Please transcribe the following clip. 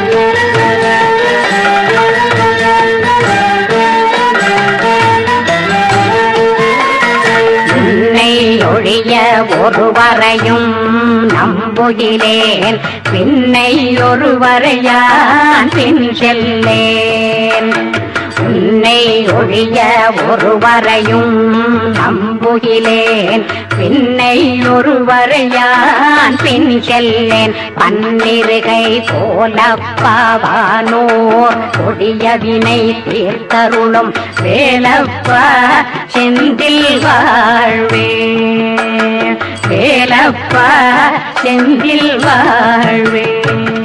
ஒழிய ஒருவரையும் நம்புகிறேன், பின்னை ஒருவரையான் பின் செல்லேன். உன்னை ஒழிய ஒருவரையும் நம்புகிறேன், பின்னை ஒருவரையான் பின் செல்லேன். பன்னிருகை போலப்பாவானோர் கொடிய வினை தீர்த்தருளும் வேலப்பா செந்தில் வாழ்வே, வேலப்பா செந்தில் வாழ்வே.